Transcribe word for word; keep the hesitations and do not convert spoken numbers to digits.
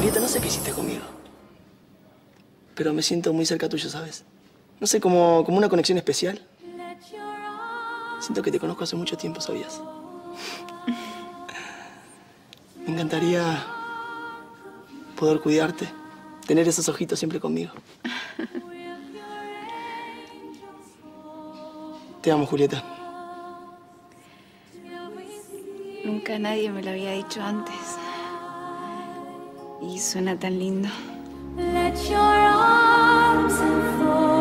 Julieta, no sé qué hiciste conmigo. Pero me siento muy cerca tuyo, ¿sabes? No sé, como, como una conexión especial. Siento que te conozco hace mucho tiempo, ¿sabías? Me encantaría poder cuidarte, tener esos ojitos siempre conmigo. Te amo, Julieta. Nunca nadie me lo había dicho antes. Y suena tan lindo. Let your arms enfold